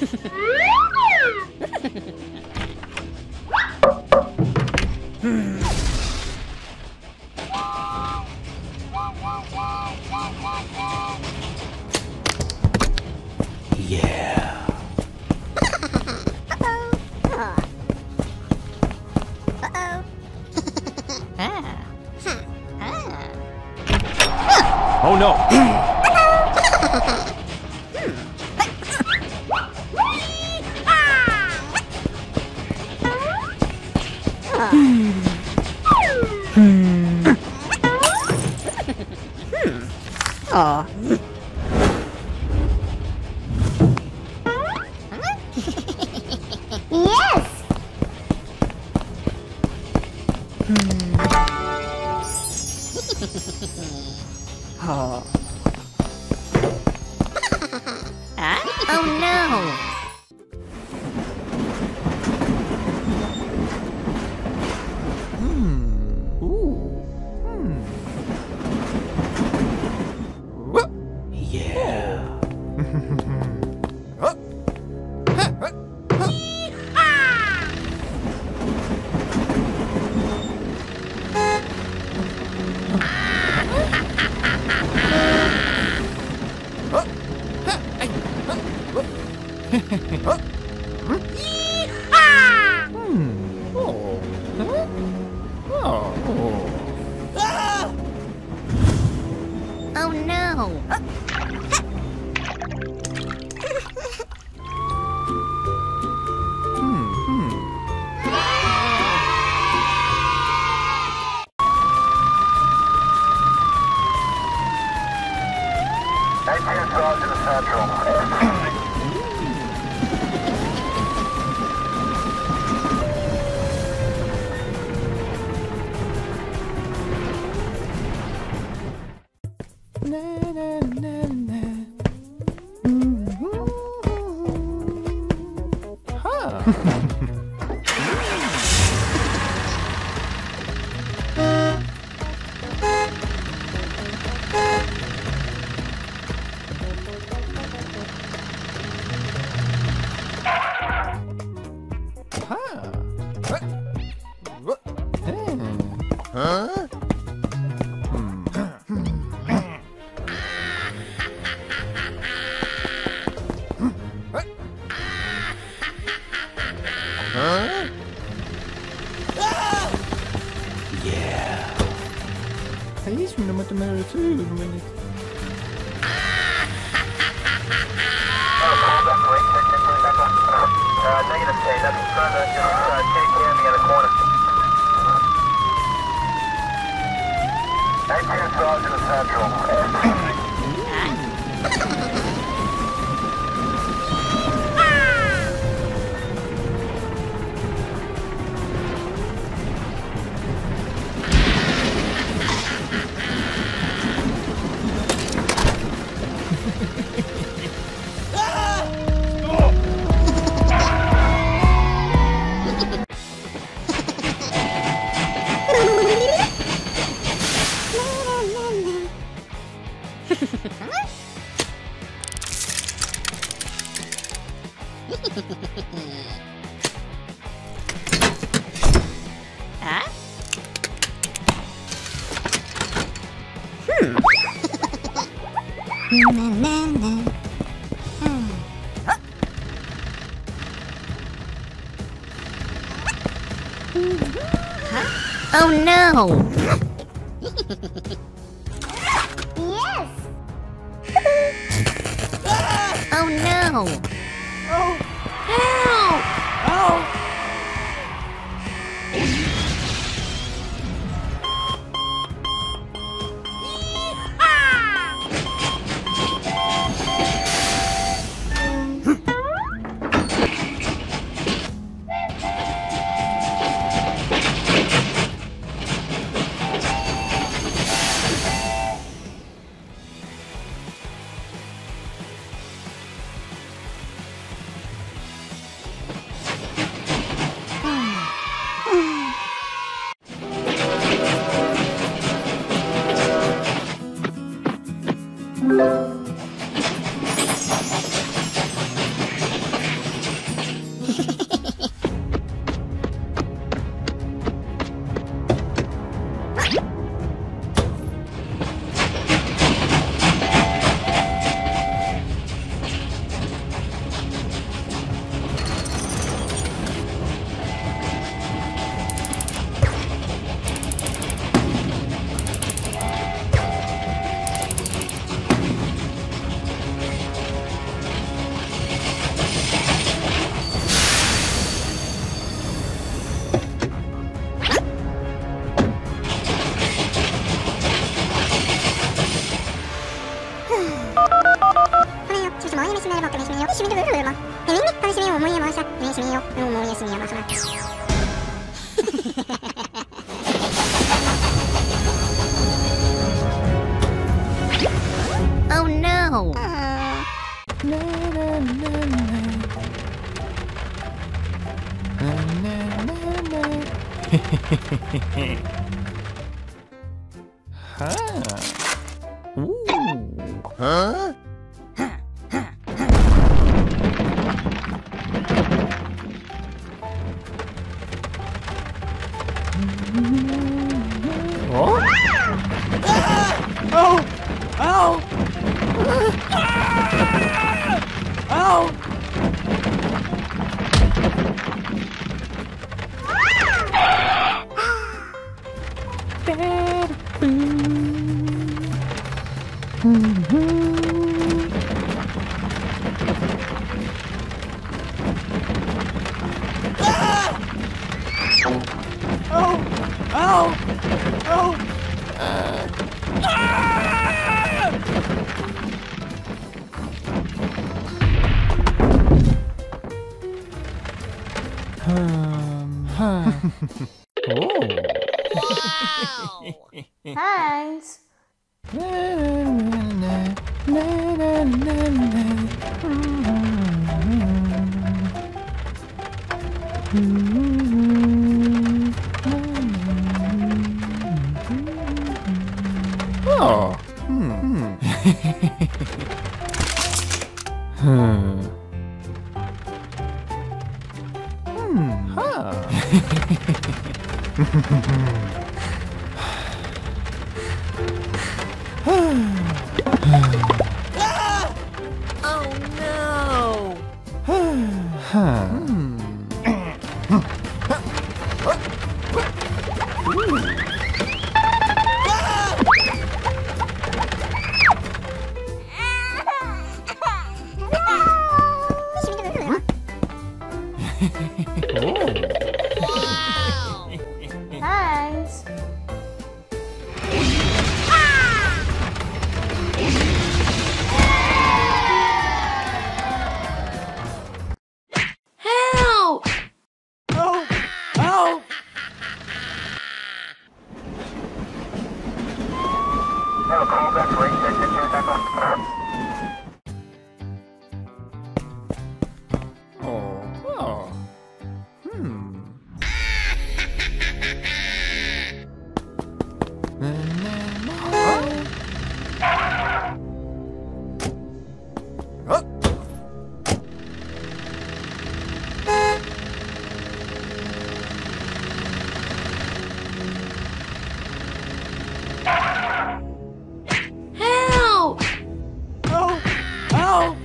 Yeah. Oh no! Aw. Yes! Oh. Oh no! Yeah. Oh no! Huh? Huh? Yeah. Ayos mo naman tumero ito. Negative, say nothing further. Just take care of me in the corner. 18 Sergeant Central. Huh? Oh no! Yes! Oh no! Oh! Help! Oh! 하네요. 지금 머리 열심히 해봐. 열심히 해요. 열심히 해요. 막. 재밌니? 열심히 해요. 머리 해봐. 열심히 해요. 머리 열심히 해봐. Oh no. Na, na, na, na. Na, na, na, na. Huh. Ooh. Huh? Oh? Ow! Ow! Ow! Oh! Ow! Oh! Oh. Thanks. Na, na, na, na, na, na. Oh. Thanks. Help! Oh! Ow! Have a call back for 8 seconds. Oh. Na, na, na. Help! Oh! Ow!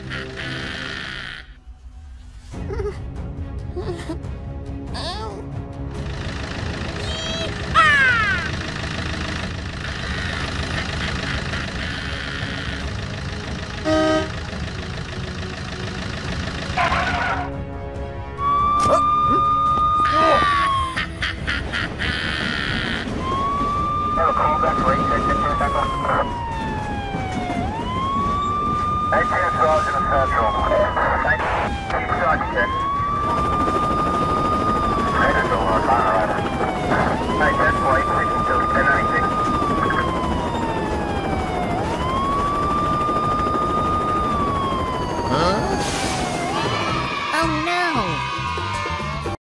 Have a call back for 8 seconds. 18 stars in the central. Thank you. Keep starting, 10. Headed over, Colorado. 10 for 8 seconds till 10:96. Oh